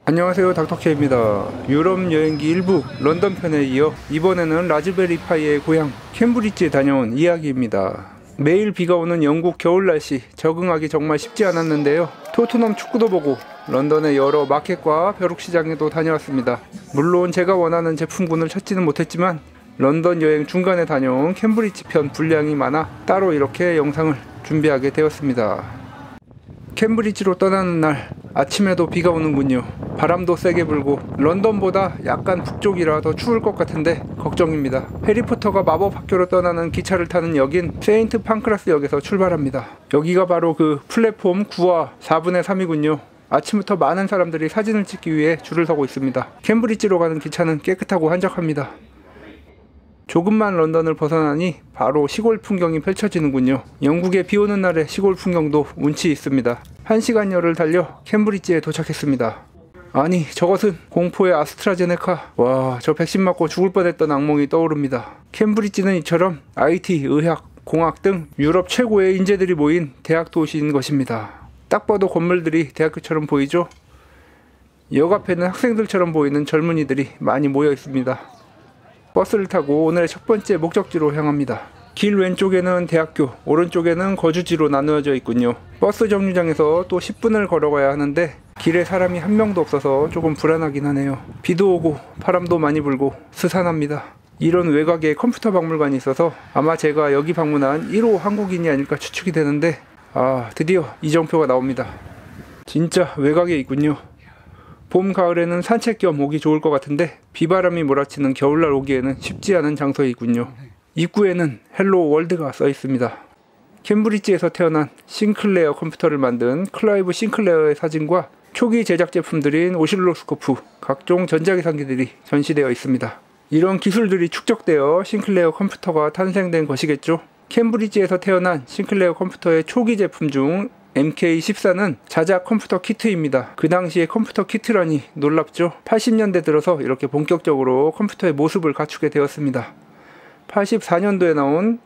안녕하세요, 닥터케입니다. 유럽 여행기 일부 런던 편에 이어 이번에는 라즈베리 파이의 고향 캠브리지에 다녀온 이야기입니다. 매일 비가 오는 영국 겨울 날씨 적응하기 정말 쉽지 않았는데요. 토트넘 축구도 보고 런던의 여러 마켓과 벼룩시장에도 다녀왔습니다. 물론 제가 원하는 제품군을 찾지는 못했지만 런던 여행 중간에 다녀온 캠브리지 편 분량이 많아 따로 이렇게 영상을 준비하게 되었습니다. 캠브리지로 떠나는 날 아침에도 비가 오는군요. 바람도 세게 불고 런던보다 약간 북쪽이라 더 추울 것 같은데 걱정입니다. 해리포터가 마법 학교로 떠나는 기차를 타는 역인 세인트 판크라스 역에서 출발합니다. 여기가 바로 그 플랫폼 9와 4분의 3이군요. 아침부터 많은 사람들이 사진을 찍기 위해 줄을 서고 있습니다. 캠브리지로 가는 기차는 깨끗하고 한적합니다. 조금만 런던을 벗어나니 바로 시골 풍경이 펼쳐지는군요. 영국의 비 오는 날의 시골 풍경도 운치 있습니다. 1시간여를 달려 캠브리지에 도착했습니다. 아니, 저것은 공포의 아스트라제네카. 와, 저 백신 맞고 죽을 뻔했던 악몽이 떠오릅니다. 캠브리지는 이처럼 IT, 의학, 공학 등 유럽 최고의 인재들이 모인 대학 도시인 것입니다. 딱 봐도 건물들이 대학교처럼 보이죠? 역 앞에는 학생들처럼 보이는 젊은이들이 많이 모여 있습니다. 버스를 타고 오늘의 첫 번째 목적지로 향합니다. 길 왼쪽에는 대학교, 오른쪽에는 거주지로 나누어져 있군요. 버스 정류장에서 또 10분을 걸어가야 하는데 길에 사람이 한 명도 없어서 조금 불안하긴 하네요. 비도 오고 바람도 많이 불고 스산합니다. 이런 외곽에 컴퓨터 박물관이 있어서 아마 제가 여기 방문한 1호 한국인이 아닐까 추측이 되는데 드디어 이정표가 나옵니다. 진짜 외곽에 있군요. 봄, 가을에는 산책 겸 오기 좋을 것 같은데 비바람이 몰아치는 겨울날 오기에는 쉽지 않은 장소에 있군요. 입구에는 헬로 월드가 써 있습니다. 캠브리지에서 태어난 싱클레어 컴퓨터를 만든 클라이브 싱클레어의 사진과 초기 제작 제품들인 오실로스코프, 각종 전자계산기들이 전시되어 있습니다. 이런 기술들이 축적되어 싱클레어 컴퓨터가 탄생된 것이겠죠. 캠브리지에서 태어난 싱클레어 컴퓨터의 초기 제품 중 MK14는 자작 컴퓨터 키트입니다. 그 당시에 컴퓨터 키트라니 놀랍죠? 80년대 들어서 이렇게 본격적으로 컴퓨터의 모습을 갖추게 되었습니다. 84년도에 나온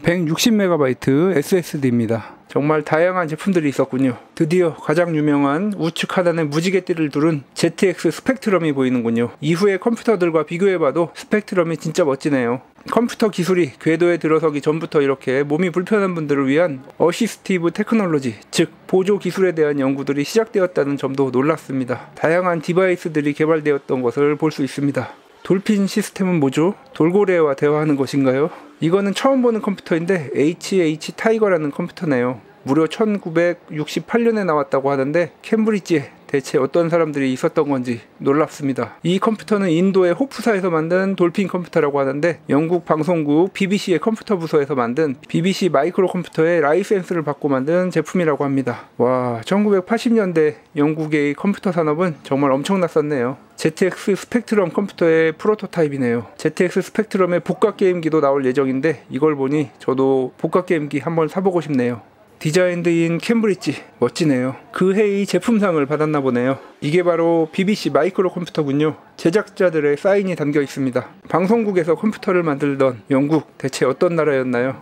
160MB SSD입니다. 정말 다양한 제품들이 있었군요. 드디어 가장 유명한 우측 하단에 무지개띠를 두른 ZX 스펙트럼이 보이는군요. 이후의 컴퓨터들과 비교해봐도 스펙트럼이 진짜 멋지네요. 컴퓨터 기술이 궤도에 들어서기 전부터 이렇게 몸이 불편한 분들을 위한 어시스티브 테크놀로지, 즉 보조 기술에 대한 연구들이 시작되었다는 점도 놀랍습니다. 다양한 디바이스들이 개발되었던 것을 볼 수 있습니다. 돌핀 시스템은 뭐죠? 돌고래와 대화하는 것인가요? 이거는 처음 보는 컴퓨터인데 HH 타이거라는 컴퓨터네요. 무려 1968년에 나왔다고 하는데 캠브리지에 대체 어떤 사람들이 있었던 건지 놀랍습니다. 이 컴퓨터는 인도의 호프사에서 만든 돌핀 컴퓨터라고 하는데 영국 방송국 BBC의 컴퓨터 부서에서 만든 BBC 마이크로 컴퓨터의 라이센스를 받고 만든 제품이라고 합니다. 와, 1980년대 영국의 컴퓨터 산업은 정말 엄청났었네요. ZX 스펙트럼 컴퓨터의 프로토타입이네요. ZX 스펙트럼의 복합게임기도 나올 예정인데 이걸 보니 저도 복합게임기 한번 사보고 싶네요. 디자인드인 캠브리지 멋지네요. 그 해의 제품상을 받았나 보네요. 이게 바로 BBC 마이크로 컴퓨터군요. 제작자들의 사인이 담겨 있습니다. 방송국에서 컴퓨터를 만들던 영국, 대체 어떤 나라였나요?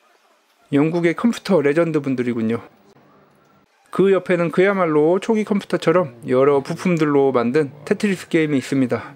영국의 컴퓨터 레전드 분들이군요. 그 옆에는 그야말로 초기 컴퓨터처럼 여러 부품들로 만든 테트리스 게임이 있습니다.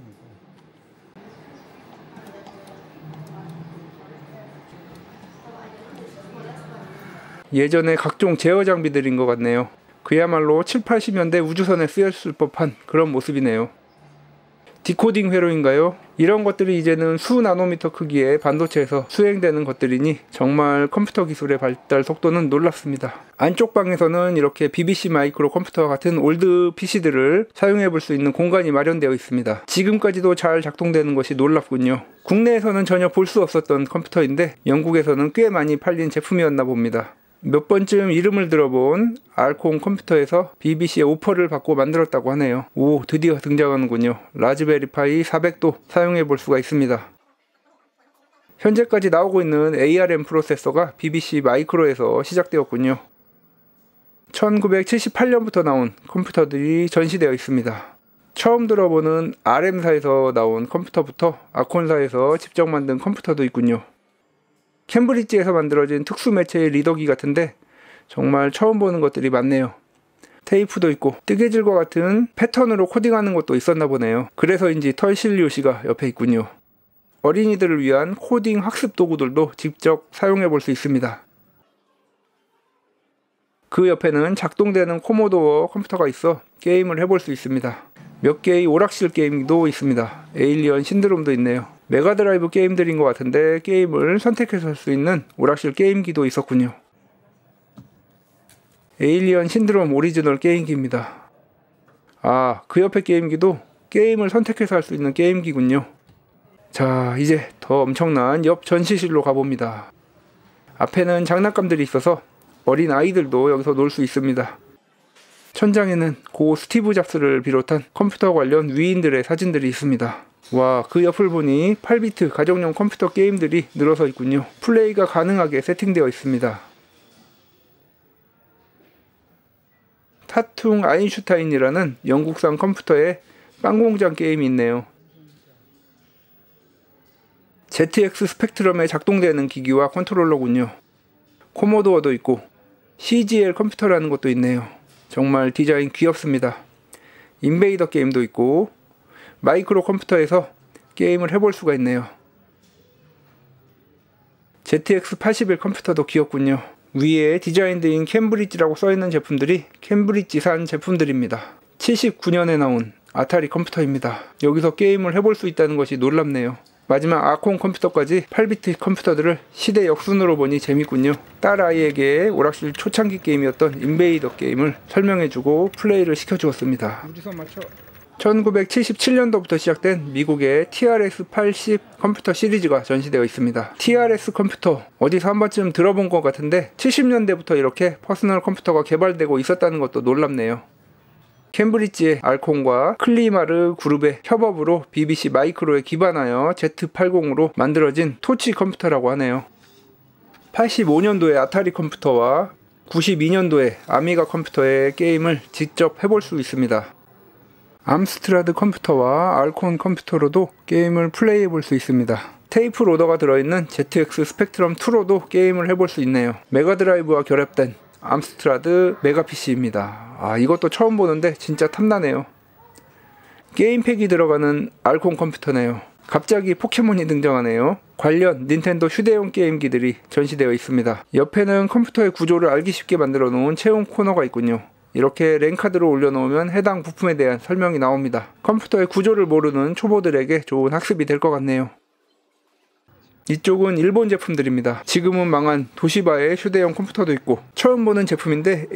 예전에 각종 제어 장비들인 것 같네요. 그야말로 7, 80년대 우주선에 쓰였을 법한 그런 모습이네요. 디코딩 회로인가요? 이런 것들이 이제는 수 나노미터 크기의 반도체에서 수행되는 것들이니 정말 컴퓨터 기술의 발달 속도는 놀랍습니다. 안쪽 방에서는 이렇게 BBC 마이크로 컴퓨터와 같은 올드 PC들을 사용해 볼 수 있는 공간이 마련되어 있습니다. 지금까지도 잘 작동되는 것이 놀랍군요. 국내에서는 전혀 볼 수 없었던 컴퓨터인데 영국에서는 꽤 많이 팔린 제품이었나 봅니다. 몇 번쯤 이름을 들어본 알콩 컴퓨터에서 BBC의 오퍼를 받고 만들었다고 하네요. 오, 드디어 등장하는군요. 라즈베리 파이 400도 사용해 볼 수가 있습니다. 현재까지 나오고 있는 ARM 프로세서가 BBC 마이크로에서 시작되었군요. 1978년부터 나온 컴퓨터들이 전시되어 있습니다. 처음 들어보는 RM사에서 나온 컴퓨터부터 아콘사에서 직접 만든 컴퓨터도 있군요. 캠브리지에서 만들어진 특수 매체의 리더기 같은데 정말 처음 보는 것들이 많네요. 테이프도 있고 뜨개질과 같은 패턴으로 코딩하는 것도 있었나 보네요. 그래서인지 털실리오시가 옆에 있군요. 어린이들을 위한 코딩 학습 도구들도 직접 사용해 볼 수 있습니다. 그 옆에는 작동되는 코모도어 컴퓨터가 있어 게임을 해볼 수 있습니다. 몇 개의 오락실 게임도 있습니다. 에일리언 신드롬도 있네요. 메가드라이브 게임들인 것 같은데 게임을 선택해서 할 수 있는 오락실 게임기도 있었군요. 에일리언 신드롬 오리지널 게임기입니다. 아, 그 옆에 게임기도 게임을 선택해서 할 수 있는 게임기군요. 자, 이제 더 엄청난 옆 전시실로 가봅니다. 앞에는 장난감들이 있어서 어린 아이들도 여기서 놀 수 있습니다. 천장에는 고 스티브 잡스를 비롯한 컴퓨터 관련 위인들의 사진들이 있습니다. 와, 그 옆을 보니 8비트 가정용 컴퓨터 게임들이 늘어서 있군요. 플레이가 가능하게 세팅되어 있습니다. 타퉁 아인슈타인이라는 영국산 컴퓨터의 빵공장 게임이 있네요. ZX 스펙트럼에 작동되는 기기와 컨트롤러군요. 코모도어도 있고 CGL 컴퓨터라는 것도 있네요. 정말 디자인 귀엽습니다. 인베이더 게임도 있고 마이크로 컴퓨터에서 게임을 해볼 수가 있네요. ZX81 컴퓨터도 귀엽군요. 위에 디자인드인 캠브리지라고 써있는 제품들이 캠브리지산 제품들입니다. 79년에 나온 아타리 컴퓨터입니다. 여기서 게임을 해볼 수 있다는 것이 놀랍네요. 마지막 아콘 컴퓨터까지 8비트 컴퓨터들을 시대 역순으로 보니 재밌군요. 딸아이에게 오락실 초창기 게임이었던 인베이더 게임을 설명해주고 플레이를 시켜주었습니다. 1977년도부터 시작된 미국의 TRS-80 컴퓨터 시리즈가 전시되어 있습니다. TRS 컴퓨터 어디서 한 번쯤 들어본 것 같은데 70년대부터 이렇게 퍼스널 컴퓨터가 개발되고 있었다는 것도 놀랍네요. 캠브리지의 알콘과 클리마르 그룹의 협업으로 BBC 마이크로에 기반하여 Z80으로 만들어진 토치 컴퓨터라고 하네요. 85년도에 아타리 컴퓨터와 92년도에 아미가 컴퓨터의 게임을 직접 해볼 수 있습니다. 암스트라드 컴퓨터와 알콘 컴퓨터로도 게임을 플레이해 볼 수 있습니다. 테이프 로더가 들어있는 ZX 스펙트럼 2로도 게임을 해볼 수 있네요. 메가드라이브와 결합된 암스트라드 메가PC입니다. 아, 이것도 처음 보는데 진짜 탐나네요. 게임팩이 들어가는 알콘 컴퓨터네요. 갑자기 포켓몬이 등장하네요. 관련 닌텐도 휴대용 게임기들이 전시되어 있습니다. 옆에는 컴퓨터의 구조를 알기 쉽게 만들어 놓은 채용 코너가 있군요. 이렇게 랜카드를 올려놓으면 해당 부품에 대한 설명이 나옵니다. 컴퓨터의 구조를 모르는 초보들에게 좋은 학습이 될 것 같네요. 이쪽은 일본 제품들입니다. 지금은 망한 도시바의 휴대용 컴퓨터도 있고 처음 보는 제품인데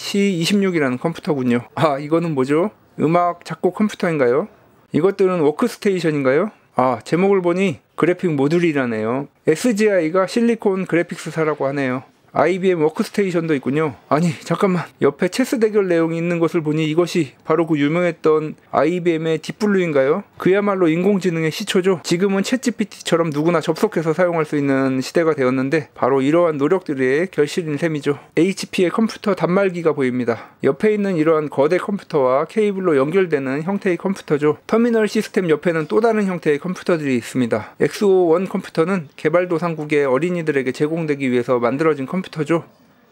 ABC26이라는 컴퓨터군요. 아, 이거는 뭐죠? 음악 작곡 컴퓨터인가요? 이것들은 워크스테이션인가요? 아, 제목을 보니 그래픽 모듈이라네요. SGI가 실리콘 그래픽스사라고 하네요. IBM 워크스테이션도 있군요. 아니, 잠깐만, 옆에 체스 대결 내용이 있는 것을 보니 이것이 바로 그 유명했던 IBM의 딥블루인가요? 그야말로 인공지능의 시초죠. 지금은 챗GPT처럼 누구나 접속해서 사용할 수 있는 시대가 되었는데 바로 이러한 노력들의 결실인 셈이죠. HP의 컴퓨터 단말기가 보입니다. 옆에 있는 이러한 거대 컴퓨터와 케이블로 연결되는 형태의 컴퓨터죠. 터미널 시스템 옆에는 또 다른 형태의 컴퓨터들이 있습니다. XO1 컴퓨터는 개발도상국의 어린이들에게 제공되기 위해서 만들어진 컴퓨터죠.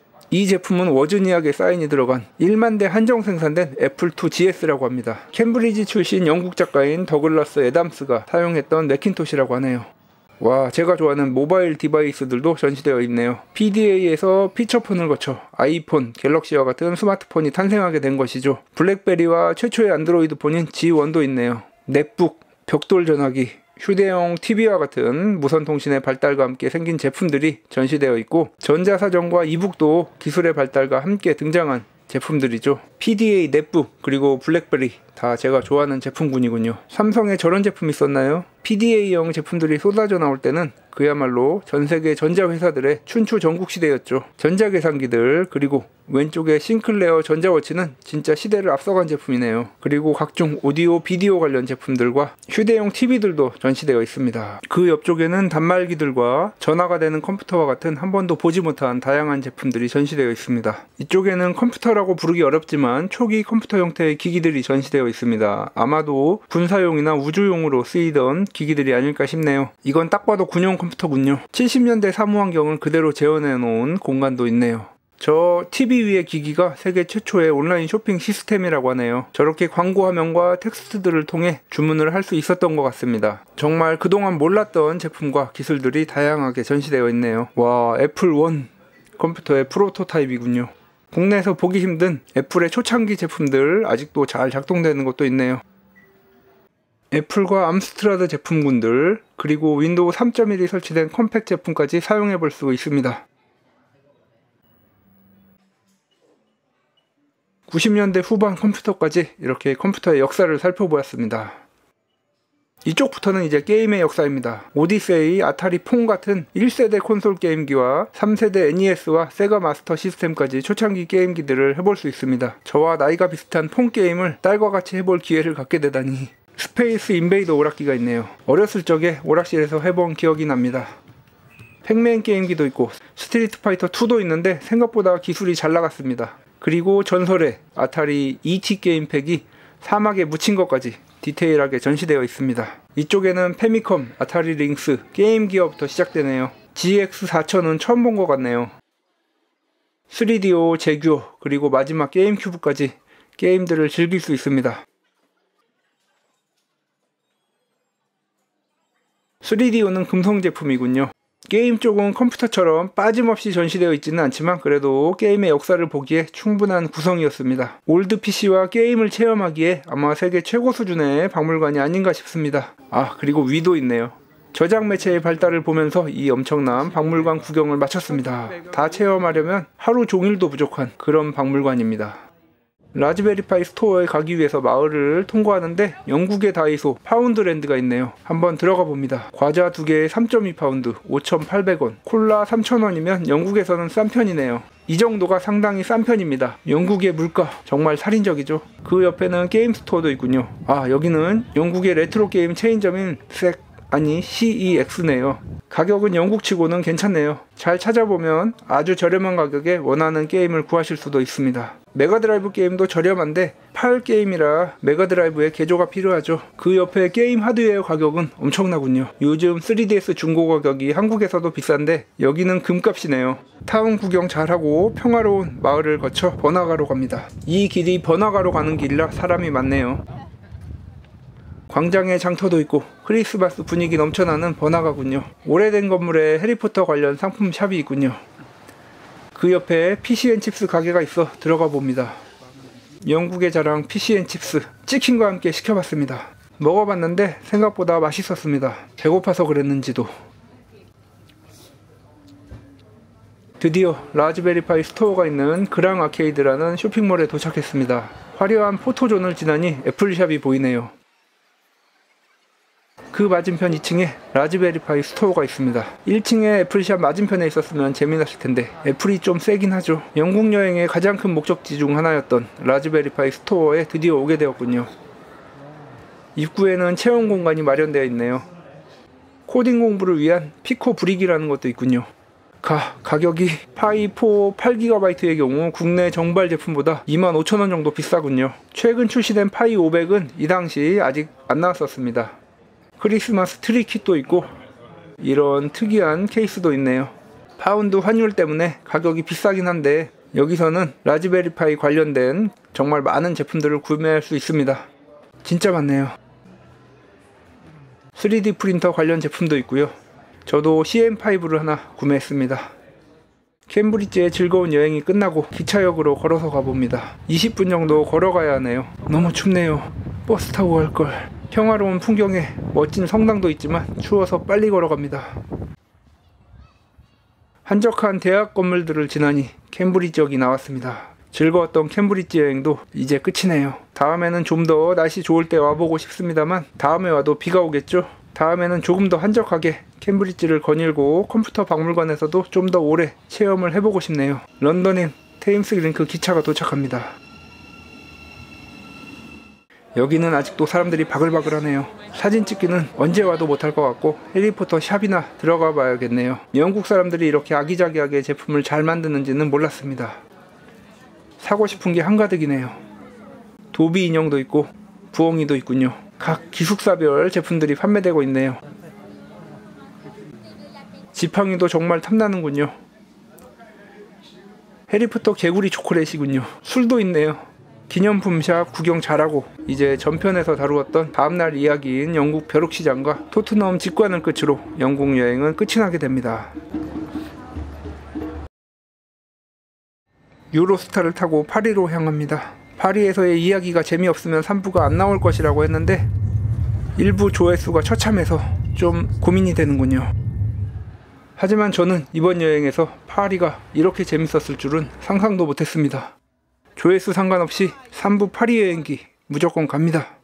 이 제품은 워즈니악의 사인이 들어간 1만 대 한정 생산된 애플2 GS라고 합니다. 캠브리지 출신 영국 작가인 더글라스 애담스가 사용했던 매킨토시라고 하네요. 와, 제가 좋아하는 모바일 디바이스들도 전시되어 있네요. PDA에서 피처폰을 거쳐 아이폰, 갤럭시와 같은 스마트폰이 탄생하게 된 것이죠. 블랙베리와 최초의 안드로이드 폰인 G1도 있네요. 넷북, 벽돌 전화기, 휴대용 TV와 같은 무선통신의 발달과 함께 생긴 제품들이 전시되어 있고 전자사전과 이북도 기술의 발달과 함께 등장한 제품들이죠. PDA 넷북 그리고 블랙베리 다 제가 좋아하는 제품군이군요. 삼성에 저런 제품 있었나요? PDA형 제품들이 쏟아져 나올 때는 그야말로 전세계 전자회사들의 춘추 전국시대였죠. 전자계산기들 그리고 왼쪽에 싱클레어 전자워치는 진짜 시대를 앞서간 제품이네요. 그리고 각종 오디오 비디오 관련 제품들과 휴대용 TV들도 전시되어 있습니다. 그 옆쪽에는 단말기들과 전화가 되는 컴퓨터와 같은 한 번도 보지 못한 다양한 제품들이 전시되어 있습니다. 이쪽에는 컴퓨터라고 부르기 어렵지만 초기 컴퓨터 형태의 기기들이 전시되어 있습니다. 아마도 군사용이나 우주용으로 쓰이던 기기들이 아닐까 싶네요. 이건 딱 봐도 군용 컴퓨터군요. 70년대 사무환경을 그대로 재현해 놓은 공간도 있네요. 저 TV 위의 기기가 세계 최초의 온라인 쇼핑 시스템이라고 하네요. 저렇게 광고 화면과 텍스트들을 통해 주문을 할 수 있었던 것 같습니다. 정말 그동안 몰랐던 제품과 기술들이 다양하게 전시되어 있네요. 와, 애플 원 컴퓨터의 프로토타입이군요. 국내에서 보기 힘든 애플의 초창기 제품들 아직도 잘 작동되는 것도 있네요. 애플과 암스트라드 제품군들, 그리고 윈도우 3.1이 설치된 컴팩 제품까지 사용해 볼 수 있습니다. 90년대 후반 컴퓨터까지 이렇게 컴퓨터의 역사를 살펴보았습니다. 이쪽부터는 이제 게임의 역사입니다. 오디세이, 아타리 폰 같은 1세대 콘솔 게임기와 3세대 NES와 세가 마스터 시스템까지 초창기 게임기들을 해볼 수 있습니다. 저와 나이가 비슷한 폰 게임을 딸과 같이 해볼 기회를 갖게 되다니. 스페이스 인베이더 오락기가 있네요. 어렸을 적에 오락실에서 해본 기억이 납니다. 팩맨 게임기도 있고 스트리트 파이터 2도 있는데 생각보다 기술이 잘 나갔습니다. 그리고 전설의 아타리 ET 게임팩이 사막에 묻힌 것까지 디테일하게 전시되어 있습니다. 이쪽에는 페미컴, 아타리 링스, 게임기어부터 시작되네요. GX4000은 처음 본 것 같네요. 3DO, 제규어, 그리고 마지막 게임큐브까지 게임들을 즐길 수 있습니다. 3DO는 금성 제품이군요. 게임 쪽은 컴퓨터처럼 빠짐없이 전시되어 있지는 않지만 그래도 게임의 역사를 보기에 충분한 구성이었습니다. 올드 PC와 게임을 체험하기에 아마 세계 최고 수준의 박물관이 아닌가 싶습니다. 아, 그리고 위도 있네요. 저장 매체의 발달을 보면서 이 엄청난 박물관 구경을 마쳤습니다. 다 체험하려면 하루 종일도 부족한 그런 박물관입니다. 라즈베리파이 스토어에 가기 위해서 마을을 통과하는데 영국의 다이소 파운드랜드가 있네요. 한번 들어가 봅니다. 과자 2개에 3.2파운드 5,800원, 콜라 3,000원이면 영국에서는 싼 편이네요. 이 정도가 상당히 싼 편입니다. 영국의 물가 정말 살인적이죠. 그 옆에는 게임 스토어도 있군요. 아, 여기는 영국의 레트로 게임 체인점인 CEX네요. 가격은 영국치고는 괜찮네요. 잘 찾아보면 아주 저렴한 가격에 원하는 게임을 구하실 수도 있습니다. 메가드라이브 게임도 저렴한데 팔 게임이라 메가드라이브에 개조가 필요하죠. 그 옆에 게임 하드웨어 가격은 엄청나군요. 요즘 3DS 중고 가격이 한국에서도 비싼데 여기는 금값이네요. 타운 구경 잘하고 평화로운 마을을 거쳐 번화가로 갑니다. 이 길이 번화가로 가는 길이라 사람이 많네요. 광장에 장터도 있고 크리스마스 분위기 넘쳐나는 번화가군요. 오래된 건물에 해리포터 관련 상품 샵이 있군요. 그 옆에 피시앤칩스 가게가 있어 들어가 봅니다. 영국의 자랑 피시앤칩스, 치킨과 함께 시켜봤습니다. 먹어봤는데 생각보다 맛있었습니다. 배고파서 그랬는지도. 드디어 라즈베리파이 스토어가 있는 그랑 아케이드라는 쇼핑몰에 도착했습니다. 화려한 포토존을 지나니 애플샵이 보이네요. 그 맞은편 2층에 라즈베리파이 스토어가 있습니다. 1층에 애플샵 맞은편에 있었으면 재미났을 텐데 애플이 좀 세긴 하죠. 영국 여행의 가장 큰 목적지 중 하나였던 라즈베리파이 스토어에 드디어 오게 되었군요. 입구에는 체험 공간이 마련되어 있네요. 코딩 공부를 위한 피코 브릭이라는 것도 있군요. 가격이 파이4 8GB의 경우 국내 정발 제품보다 25,000원 정도 비싸군요. 최근 출시된 파이 500은 이 당시 아직 안 나왔었습니다. 크리스마스 트리 킷도 있고 이런 특이한 케이스도 있네요. 파운드 환율 때문에 가격이 비싸긴 한데 여기서는 라즈베리파이 관련된 정말 많은 제품들을 구매할 수 있습니다. 진짜 많네요. 3D 프린터 관련 제품도 있고요. 저도 CM5를 하나 구매했습니다. 캠브리지의 즐거운 여행이 끝나고 기차역으로 걸어서 가봅니다. 20분 정도 걸어가야 하네요. 너무 춥네요. 버스 타고 갈걸. 평화로운 풍경에 멋진 성당도 있지만 추워서 빨리 걸어갑니다. 한적한 대학 건물들을 지나니 캠브리지역이 나왔습니다. 즐거웠던 캠브리지 여행도 이제 끝이네요. 다음에는 좀 더 날씨 좋을 때 와보고 싶습니다만 다음에 와도 비가 오겠죠? 다음에는 조금 더 한적하게 캠브리지를 거닐고 컴퓨터 박물관에서도 좀 더 오래 체험을 해보고 싶네요. 런던행 테임스 링크 기차가 도착합니다. 여기는 아직도 사람들이 바글바글하네요. 사진 찍기는 언제 와도 못할 것 같고 해리포터 샵이나 들어가 봐야겠네요. 영국 사람들이 이렇게 아기자기하게 제품을 잘 만드는지는 몰랐습니다. 사고 싶은 게 한가득이네요. 도비 인형도 있고 부엉이도 있군요. 각 기숙사별 제품들이 판매되고 있네요. 지팡이도 정말 탐나는군요. 해리포터 개구리 초콜릿이군요. 술도 있네요. 기념품샵 구경 잘하고 이제 전편에서 다루었던 다음날 이야기인 영국 벼룩시장과 토트넘 직관을 끝으로 영국 여행은 끝이 나게 됩니다. 유로스타를 타고 파리로 향합니다. 파리에서의 이야기가 재미없으면 3부가 안 나올 것이라고 했는데 1부 조회수가 처참해서 좀 고민이 되는군요. 하지만 저는 이번 여행에서 파리가 이렇게 재밌었을 줄은 상상도 못했습니다. 조회수 상관없이 3부 파리 여행기 무조건 갑니다.